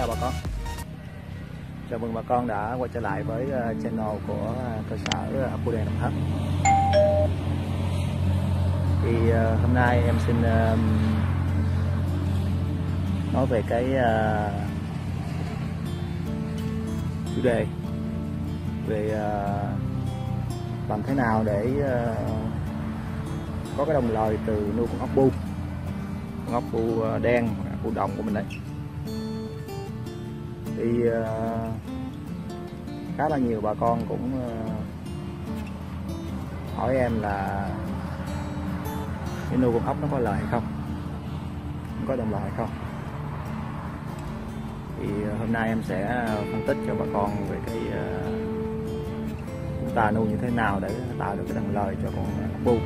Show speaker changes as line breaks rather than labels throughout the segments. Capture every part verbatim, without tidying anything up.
chào bà con. Chào mừng bà con đã quay trở lại với channel của cơ sở ốc bươu đen Đồng Tháp. Thì hôm nay em xin nói về cái chủ đề về làm thế nào để có cái đồng lời từ nuôi con ốc bu, con ốc bu đen, bu đồng của mình đấy. Thì uh, khá là nhiều bà con cũng uh, hỏi em là cái nuôi con ốc nó có lời hay không, có đồng lời hay không. Thì uh, hôm nay em sẽ phân tích cho bà con về cái uh, chúng ta nuôi như thế nào để tạo được cái đồng lời cho con ốc bu.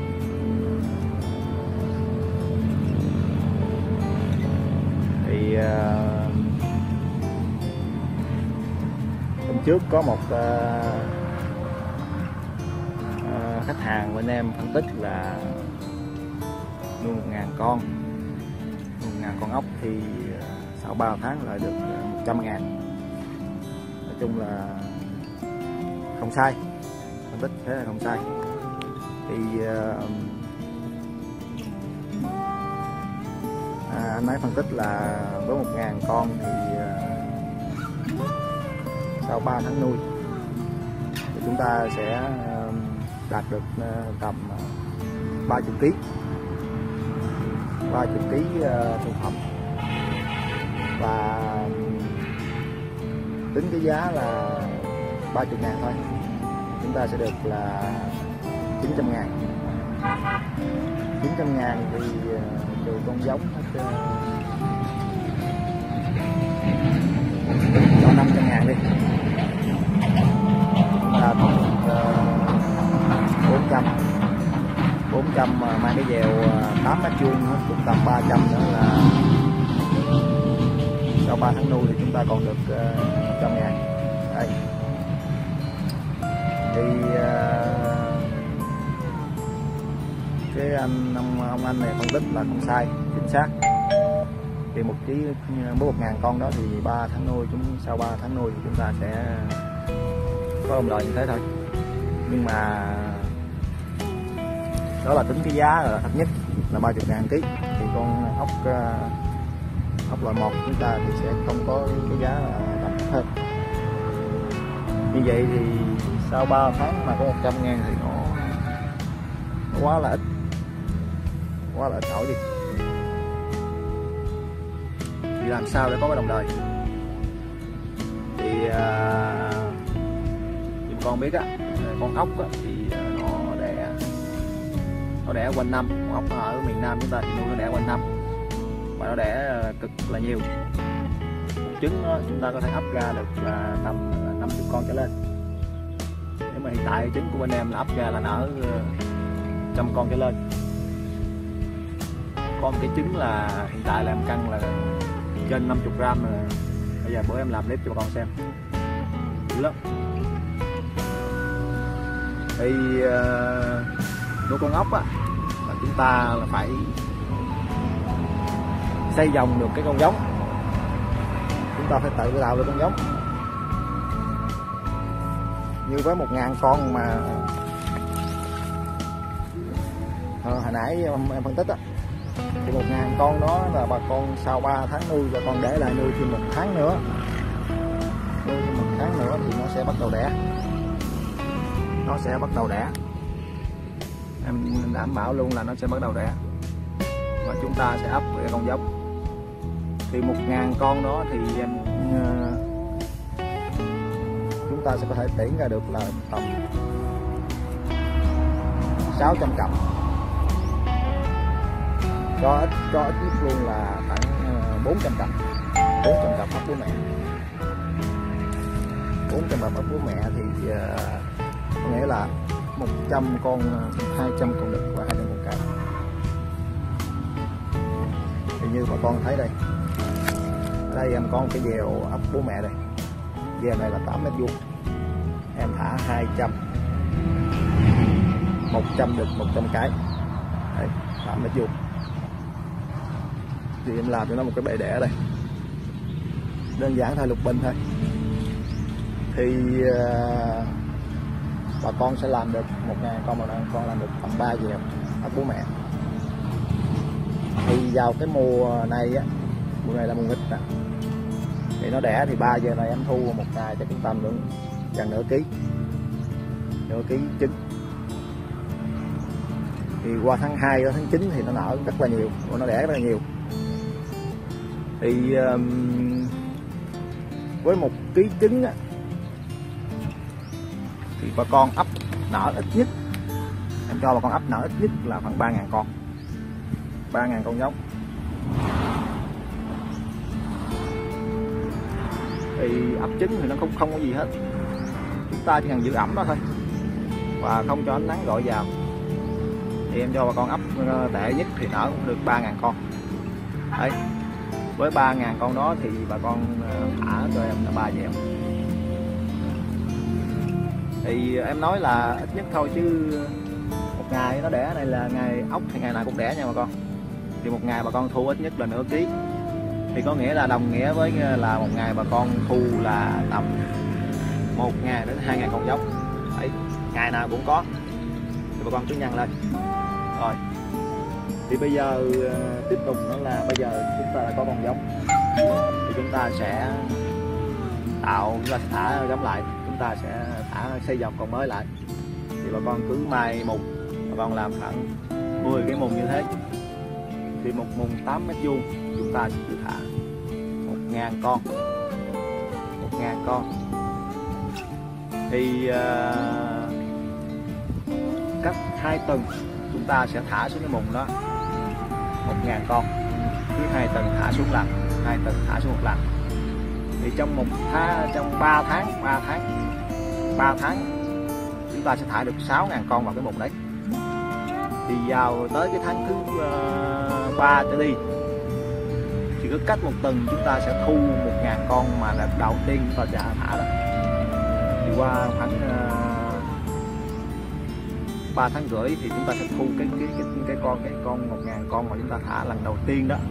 Thì uh, hôm trước có một uh, uh, khách hàng bên em phân tích là nuôi một ngàn con một ngàn con ốc thì uh, sau ba tháng lại được một trăm ngàn. Nói chung là không sai, phân tích thế là không sai. Thì uh, à, anh ấy phân tích là với một ngàn con thì uh, sau ba tháng nuôi thì chúng ta sẽ đạt được tầm ba mươi ký ba mươi ký thực phẩm, và tính cái giá là ba mươi ngàn thôi, chúng ta sẽ được là chín trăm ngàn. Chín trăm ngàn thì trừ con giống hết cho năm trăm ngàn đi, là còn bốn trăm bốn trăm mang cái dèo tám mét vuông hết cũng tầm ba trăm nữa, là sau ba tháng nuôi thì chúng ta còn được một trăm ngàn. Đây thì cái anh ông, ông anh này phân tích là không sai, chính xác. Thì một ký với một ngàn con đó thì ba tháng nuôi, chúng sau ba tháng nuôi thì chúng ta sẽ có đồng lời như thế thôi. Nhưng mà đó là tính cái giá là thấp nhất là ba mươi ngàn ký, thì con ốc ốc loại một chúng ta thì sẽ không có cái giá là tầm thấp hơn. Như vậy thì sau ba tháng mà có một trăm ngàn thì nó, nó quá là ít, quá là ít nổi đi. Thì làm sao để có cái đồng lời? Thì uh, như con biết á, con ốc á, thì nó đẻ nó đẻ quanh năm. Con ốc ở miền Nam chúng ta thì nuôi nó đẻ quanh năm và nó đẻ cực là nhiều. Một trứng đó, chúng ta có thể ấp ra được là tầm năm mươi con trở lên. Nếu mà hiện tại trứng của bên em là ấp ra là nở trăm con trở lên. Con cái trứng là hiện tại là em cân là trên năm mươi gram rồi. Bây giờ bữa em làm clip cho bà con xem, dữ lắm. Thì uh, nuôi con ốc á là chúng ta là phải xây dòng được cái con giống, chúng ta phải tự tạo được con giống. Như với một ngàn con mà à, hồi nãy em, em phân tích á, thì một ngàn con đó là bà con sau ba tháng nuôi, bà con để lại nuôi thêm một tháng nữa, nuôi thêm một tháng nữa thì nó sẽ bắt đầu đẻ, nó sẽ bắt đầu đẻ. Em đảm bảo luôn là nó sẽ bắt đầu đẻ và chúng ta sẽ ấp cái con giống. Thì một ngàn con đó thì em uh, chúng ta sẽ có thể tuyển ra được là tầm sáu trăm cặp. Cho ít, cho ít nhất luôn là khoảng bốn trăm cặp, bốn trăm cặp ốc bố mẹ. bốn trăm cặp ốc bố mẹ thì uh, có nghĩa là một trăm con, hai trăm con đực và hai trăm con cái. Thì như bà con thấy đây, ở đây em có một cái dèo ốc bố mẹ đây, dèo này là tám mét vuông, em thả hai trăm, một trăm đực, một trăm cái, đây, tám mét vuông. Thì em làm cho nó một cái bể đẻ đây, đơn giản thôi, lục bình thôi, thì uh, bà con sẽ làm được một ngàn con, mà con làm được tầm ba dèo ấp bố mẹ. Thì vào cái mùa này á, mùa này là mùa nghịch nè, thì nó đẻ thì ba giờ này em thu một ngày chắc cũng tầm được gần nửa ký, nửa ký trứng. Thì qua tháng hai đến tháng chín thì nó nở rất là nhiều, nó đẻ rất là nhiều. Thì um, với một ký trứng á, thì bà con ấp nở ít nhất, em cho bà con ấp nở ít nhất là khoảng ba ngàn con, ba ngàn con giống. Thì ấp trứng thì nó không không có gì hết, chúng ta chỉ cần giữ ẩm đó thôi và không cho ánh nắng gọi vào. Thì em cho bà con ấp tệ nhất thì nở cũng được ba ngàn con. Đấy, với ba ngàn con đó thì bà con thả cho em là ba dẻo. Thì em nói là ít nhất thôi, chứ một ngày nó đẻ này là ngày ốc thì ngày nào cũng đẻ nha bà con. Thì một ngày bà con thu ít nhất là nửa ký, thì có nghĩa là đồng nghĩa với là một ngày bà con thu là tầm một ngàn đến hai ngàn con giống. Đấy, ngày nào cũng có, thì bà con cứ nhân lên. Rồi thì bây giờ tiếp tục nữa là bây giờ chúng ta đã có con giống, thì chúng ta sẽ tạo, chúng ta sẽ thả giống lại, chúng ta sẽ thả xây dòng con mới lại. Thì bà con cứ mai mùng, bà con làm khoảng mười cái mùng như thế, thì một mùng tám mét vuông chúng ta sẽ cứ thả một ngàn con, một ngàn con. Thì uh, cách hai tuần chúng ta sẽ thả xuống cái mùng đó một ngàn con, cứ hai tuần thả xuống lần, hai tuần thả xuống một lần. Thì trong một tháng, trong ba tháng, ba tháng, ba tháng chúng ta sẽ thả được sáu ngàn con vào cái mùng đấy. Thì vào tới cái tháng thứ ba uh, trở đi, thì cứ cách một tuần chúng ta sẽ thu một ngàn con mà là đầu tiên chúng ta sẽ thả đó. Thì qua khoảng uh, ba tháng rưỡi thì chúng ta sẽ thu cái cái cái cái con cái con một ngàn con mà chúng ta thả lần đầu tiên đó.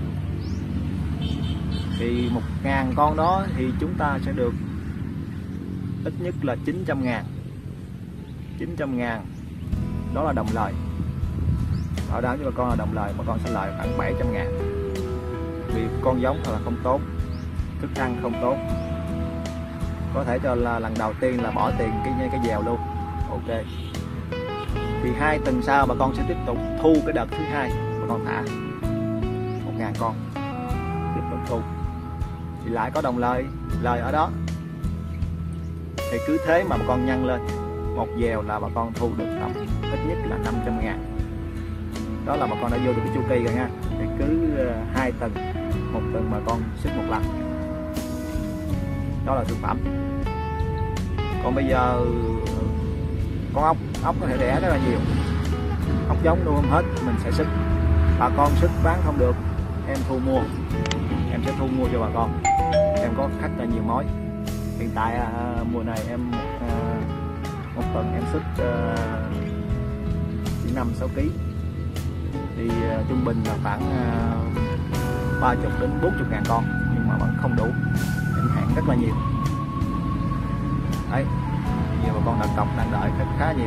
Thì một ngàn con đó thì chúng ta sẽ được ít nhất là chín trăm ngàn, chín trăm ngàn đó là đồng lời. Ở đó cho bà con là đồng lời, bà con sẽ lời khoảng bảy trăm ngàn. Vì con giống thật là không tốt, thức ăn không tốt, có thể cho là lần đầu tiên là bỏ tiền cái cái dèo luôn. Ok, thì hai tuần sau bà con sẽ tiếp tục thu cái đợt thứ hai, bà con thả một ngàn con tiếp tục thu, thì lại có đồng lời, lời ở đó. Thì cứ thế mà bà con nhân lên, một dèo là bà con thu được tầm ít nhất là năm trăm ngàn. Đó là bà con đã vô được cái chu kỳ rồi nha. Thì cứ hai tuần, một tuần bà con xích một lần. Đó là thương phẩm. Còn bây giờ con ốc, ốc có thể đẻ rất là nhiều, ốc giống nuôi không hết, mình sẽ xích. Bà con xích bán không được, em thu mua, em sẽ thu mua cho bà con. Em có khách là nhiều mối. Hiện tại uh, mùa này em uh, một tuần em xích uh, chỉ năm sáu ký, thì uh, trung bình là khoảng ba mươi đến bốn mươi ngàn con, nhưng mà vẫn không đủ, em hạn rất là nhiều. Đấy, nhiều bà con đặt cọc đang đợi khách khá nhiều.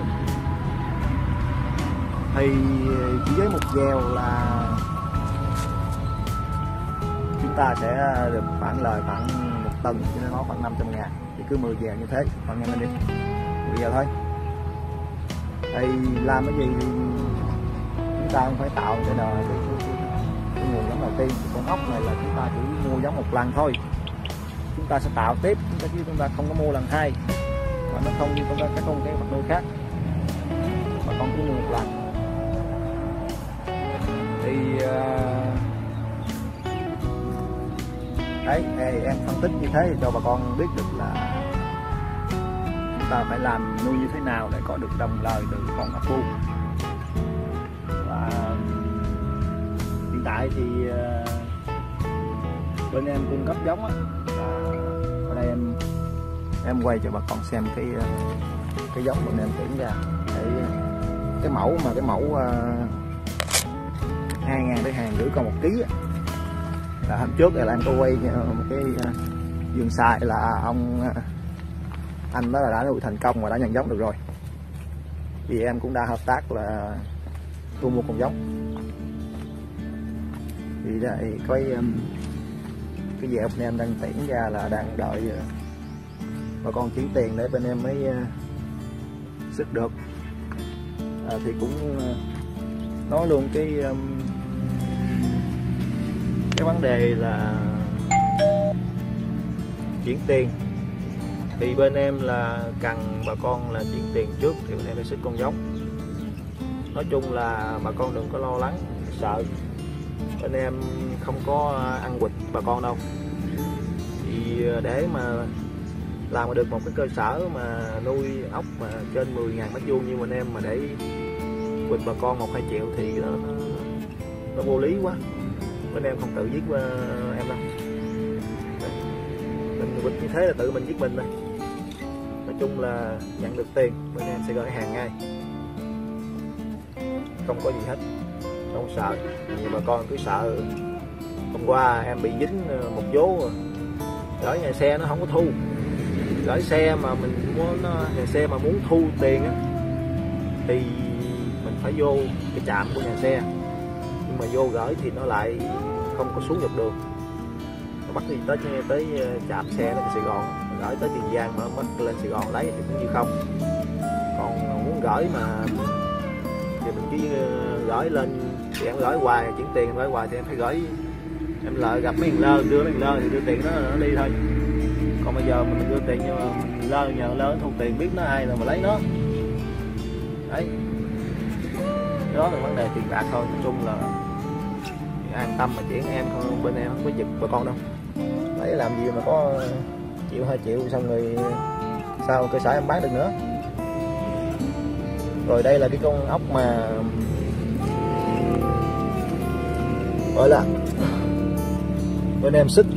Thì chỉ với một dèo là chúng ta sẽ được khoảng lời khoảng một tuần, cho nên nó khoảng năm trăm ngàn. Thì cứ mười dèo như thế, còn nhanh lên đi, mười dèo thôi. Thì làm cái gì thì chúng ta không phải tạo để đời cái, cái, cái nguồn giống đầu tiên. Con ốc này là chúng ta chỉ mua giống một lần thôi, chúng ta sẽ tạo tiếp, chúng ta chứ chúng ta không có mua lần hai, mà nó không như chúng ta các con cái vật nuôi khác, mà con cứ mua một lần. Thì uh, đấy, thì em phân tích như thế thì cho bà con biết được là chúng ta phải làm nuôi như thế nào để có được đồng lời từ con ốc bu. Và hiện tại thì uh, bên em cung cấp giống á, ở đây em em quay cho bà con xem cái cái giống bên em tuyển ra, cái cái mẫu mà cái mẫu uh, hai ngàn tới hàng rưỡi con một ký á. Là hôm trước là em có quay một cái uh, vườn xoài là ông anh đó là đã nuôi thành công và đã nhân giống được rồi, vì em cũng đã hợp tác là thu mua con giống. Thì đây cái cái dẹp bên em đang tiễn ra là đang đợi bà con chuyển tiền để bên em mới sức được. À, thì cũng nói luôn cái cái vấn đề là chuyển tiền thì bên em là cần bà con là chuyển tiền trước thì bên em phải xuất con giống. Nói chung là bà con đừng có lo lắng sợ, bên em không có ăn quỵt bà con đâu. Thì để mà làm được một cái cơ sở mà nuôi ốc mà trên mười ngàn mét vuông như bên em mà để quỵt bà con một hai triệu thì nó, nó vô lý quá. Bên em không tự giết em đâu, mình quỵt như thế là tự mình giết mình thôi. Nói chung là nhận được tiền bên em sẽ gửi hàng ngay, không có gì hết, không sợ. Nhưng bà con cứ sợ hôm qua em bị dính một vố gửi nhà xe nó không có thu, gửi xe mà mình muốn nhà xe mà muốn thu tiền á thì mình phải vô cái trạm của nhà xe, nhưng mà vô gửi thì nó lại không có xuống dọc đường, nó bắt đi tới tới trạm xe nó Sài Gòn, gửi tới Tiền Giang mà bắt lên Sài Gòn lấy thì cũng như không. Còn muốn gửi mà thì mình chỉ gửi lên thì em gửi hoài, chuyển tiền gửi hoài thì em phải gửi, em lợi gặp mấy thằng lơ đưa mấy thằng lơ thì đưa tiền nó, nó đi thôi. Còn bây giờ mình đưa tiền nhưng mà mình lơ nhờ lơ thu tiền biết nó ai rồi mà lấy nó đấy, đó là vấn đề tiền bạc thôi. Nói chung là an tâm mà chuyển em không, bên em không có giật bà con đâu, lấy làm gì mà có triệu hai triệu xong rồi sao cơ sở em bán được nữa. Rồi đây là cái con ốc mà gọi là bên em xích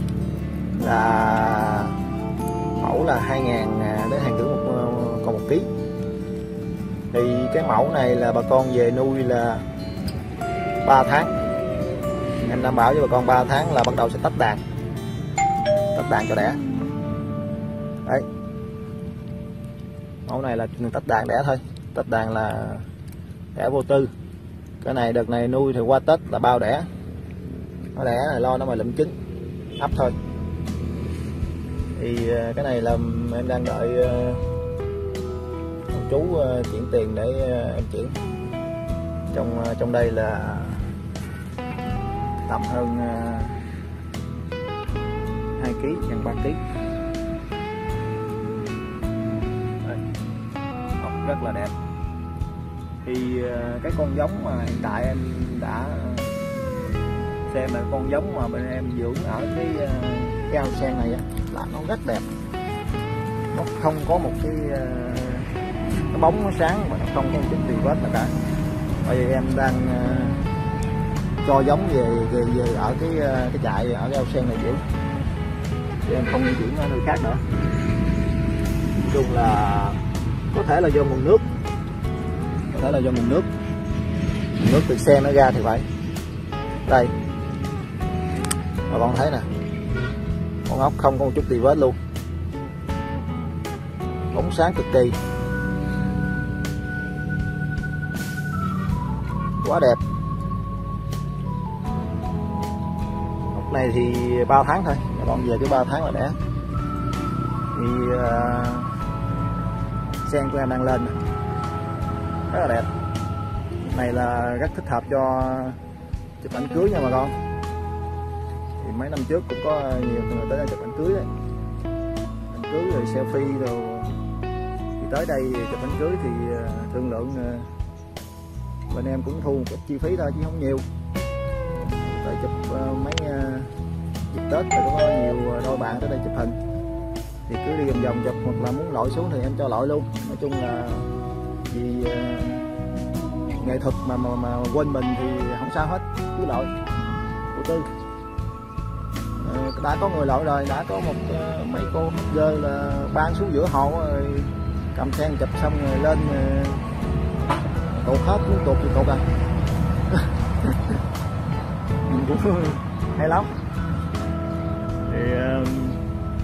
là mẫu là hai ngàn đến hai rưỡi một còn một ký. Thì cái mẫu này là bà con về nuôi là ba tháng, em đảm bảo với bà con ba tháng là bắt đầu sẽ tách đàn, tách đàn cho đẻ đấy. Mẫu này là tách đàn đẻ thôi, tách đàn là đẻ vô tư. Cái này đợt này nuôi thì qua Tết là bao đẻ, nó đẻ này lo nó mà lụm trứng ấp thôi. Thì cái này là em đang đợi ông chú chuyển tiền để em chuyển. Trong trong đây là tầm hơn hai ký, gần ba ký. Ốc rất là đẹp. Thì cái con giống mà hiện tại em đã xem là con giống mà bên em dưỡng ở cái cái ao sen này á, là nó rất đẹp, nó không có một cái cái bóng nó sáng mà nó không có một chút gì vết nào cả. Bởi vì em đang cho giống về về, về ở cái cái trại ở cái ao sen này dưỡng, thì em không chuyển ở nơi khác nữa. Nói chung là có thể là do nguồn nước, có thể là do nguồn nước nguồn nước từ sen nó ra thì phải. Đây bà con thấy nè, con ốc không có một chút tì vết luôn, bóng sáng cực kỳ, quá đẹp. Ốc này thì ba tháng thôi, bà con về cái ba tháng là đẻ. Thì uh, sen của em đang lên rất là đẹp. Này là rất thích hợp cho chụp ảnh cưới nha bà con. Thì mấy năm trước cũng có nhiều người tới đây chụp ảnh cưới đấy, ảnh cưới rồi selfie rồi. Thì tới đây chụp ảnh cưới thì thương lượng bên em cũng thu một ít chi phí thôi chứ không nhiều. Tại chụp mấy dịp Tết thì cũng có nhiều đôi bạn tới đây chụp hình, thì cứ đi vòng vòng chụp, hoặc là muốn lội xuống thì em cho lội luôn. Nói chung là vì uh, nghệ thuật mà, mà mà quên mình thì không sao hết, cứ lội vô tư. Uh, đã có người lội rồi, đã có một uh, mấy cô rơi là ban xuống giữa hồ rồi cầm sen chụp xong rồi lên uh, tụt hết, muốn tụt thì tụt à. Mình cũng hay lắm. Thì uh,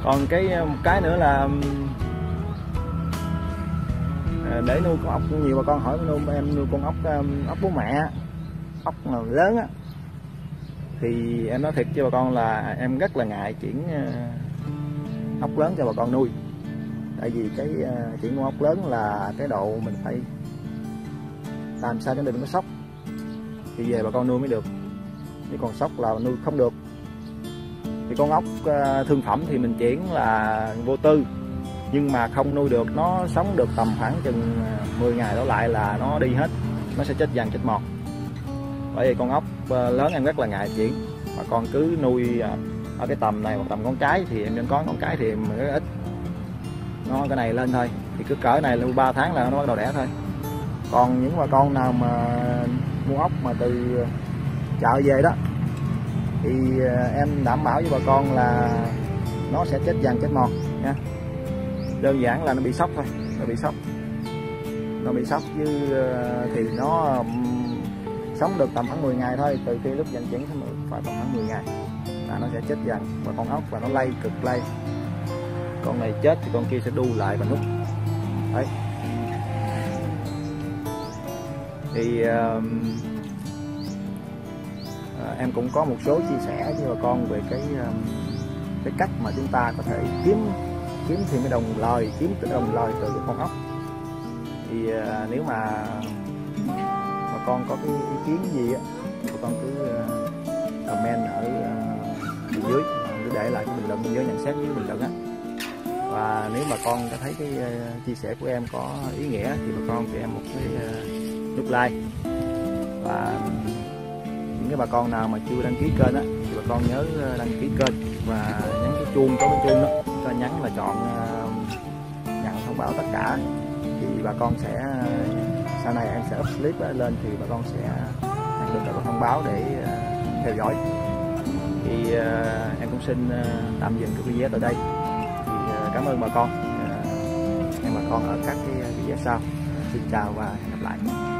Còn cái một cái nữa là để nuôi con ốc, nhiều bà con hỏi nuôi em nuôi con ốc ốc bố mẹ, ốc lớn á, thì em nói thiệt cho bà con là em rất là ngại chuyển ốc lớn cho bà con nuôi. Tại vì cái chuyển con ốc lớn là cái độ mình phải làm sao cho đừng có sốc thì về bà con nuôi mới được, chứ còn sốc là nuôi không được. Thì con ốc thương phẩm thì mình chuyển là vô tư, nhưng mà không nuôi được, nó sống được tầm khoảng chừng mười ngày đổ lại là nó đi hết, nó sẽ chết dần chết mọt. Bởi vì con ốc lớn em rất là ngại chuyển, mà con cứ nuôi ở cái tầm này, một tầm con cái thì em nên có con cái thì em rất ít, nó cái này lên thôi, thì cứ cỡ này là ba tháng là nó bắt đầu đẻ thôi. Còn những bà con nào mà mua ốc mà từ chợ về đó thì em đảm bảo với bà con là nó sẽ chết dần chết mọt nha. Đơn giản là nó bị sốc thôi, nó bị sốc nó bị sốc chứ thì nó sống được tầm khoảng mười ngày thôi, từ khi lúc vận chuyển phải tầm khoảng mười ngày là nó sẽ chết dần. Và con ốc và nó lây, cực lây, con này chết thì con kia sẽ đu lại và nút đấy. Thì uh, uh, em cũng có một số chia sẻ với bà con về cái uh, cái cách mà chúng ta có thể kiếm kiếm thêm cái đồng lời, kiếm cái đồng lời từ cái con ốc. Thì uh, nếu mà bà con có cái ý kiến gì á, bà con cứ uh, comment ở uh, bên dưới, cứ để lại cái bình luận bên dưới, nhận xét với bình luận á. Và nếu bà con có thấy cái uh, chia sẻ của em có ý nghĩa thì bà con cho em một cái uh, nút like. Và những cái bà con nào mà chưa đăng ký kênh á thì bà con nhớ đăng ký kênh và nhấn cái chuông, có cái chuông đó, cho nhấn là chọn uh, nhận thông báo tất cả, thì bà con sẽ sau này em sẽ up clip lên thì bà con sẽ nhận được các thông báo để uh, theo dõi. Thì uh, em cũng xin uh, tạm dừng cái video tại đây. Thì uh, cảm ơn bà con, uh, hẹn bà con ở các cái video sau. Xin chào và hẹn gặp lại.